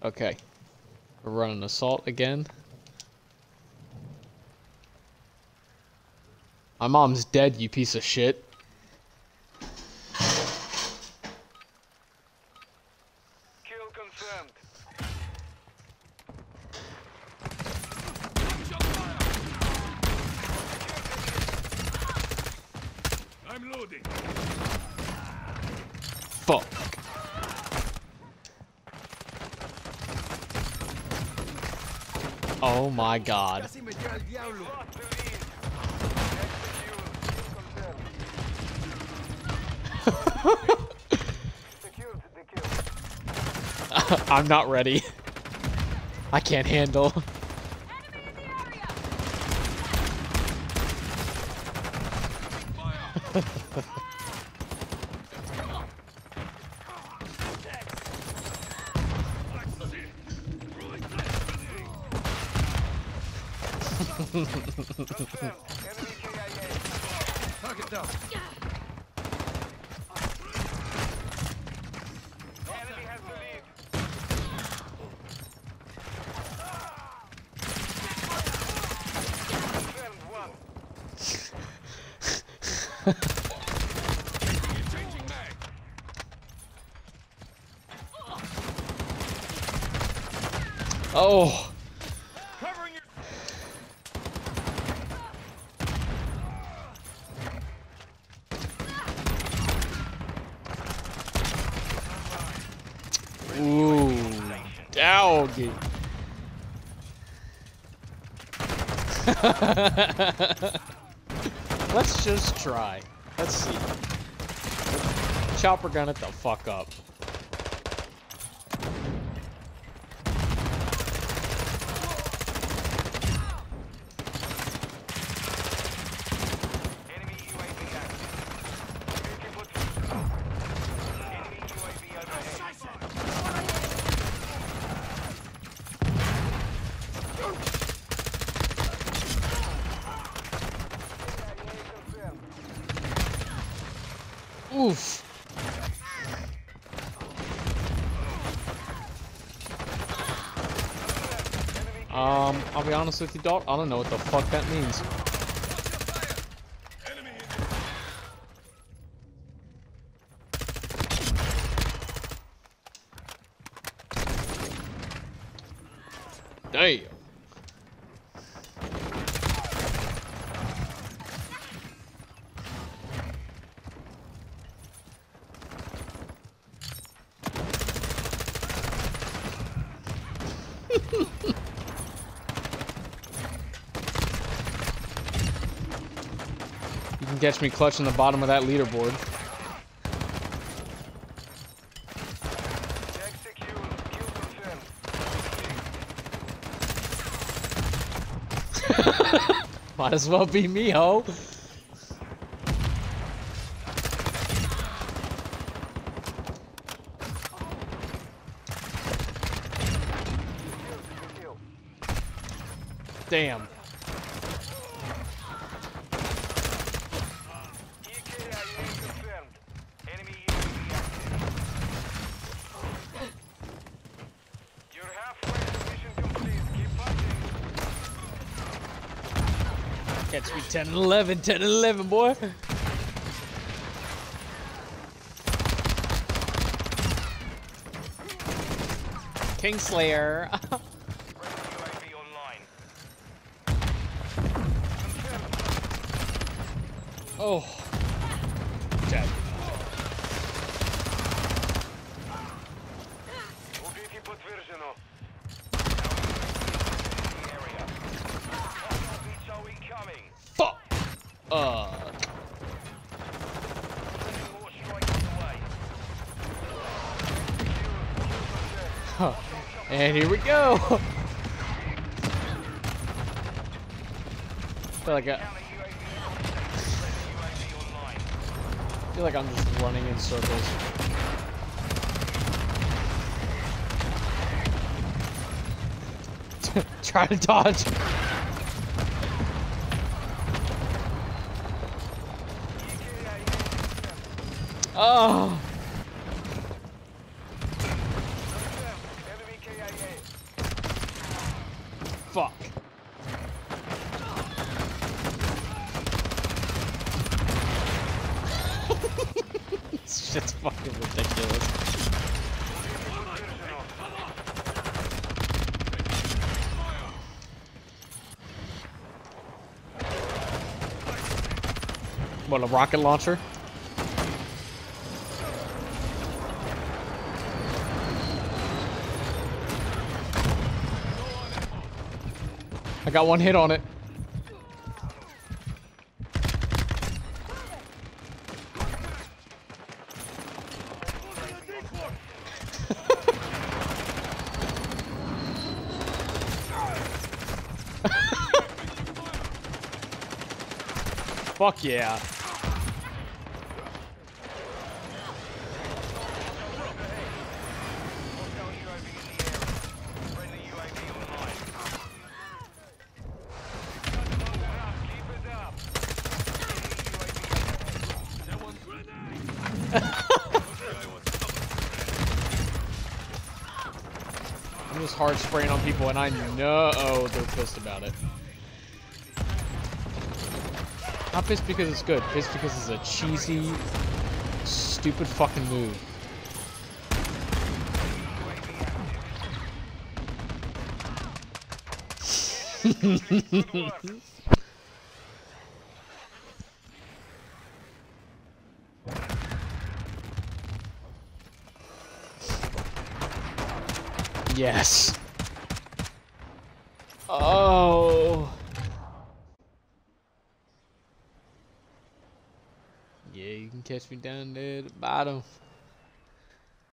Okay. We're running assault again. My mom's dead, you piece of shit. Kill confirmed. I'm loading. Fuck. Oh my god. I'm not ready. I can't handle. Target down. Enemy has the lead. Confirmed one. Changing mag. Oh. Covering your. Ooh. Doggy. Let's just try. Let's see. Chopper gun it the fuck up. Enemy UAV active. Enemy UAV overhead. Oof. I'll be honest with you, dog. I don't know what the fuck that means. Damn. You can catch me clutching the bottom of that leaderboard. Check secure. Kill confirmed. Might as well be me, ho. Damn. Ikky confirmed. Enemy UAV active. You're halfway to mission complete. Keep fighting. Catch me 10 and 11, 10 and 11, boy. Kingslayer. UAV online. Oh. Dead. Убитый подтверждено. Area. Hostile incoming. Fuck. More strikes on the way. Huh. And here we go. I feel like I'm just running in circles. Try to dodge. Oh. Enemy KIA shit's fucking ridiculous. What, a rocket launcher? I got one hit on it. Fuck yeah. I'm just hard spraying on people and I know they're pissed about it. Not pissed because it's good, pissed because it's a cheesy, stupid fucking move. Yes. Oh. Yeah, you can catch me down there at the bottom.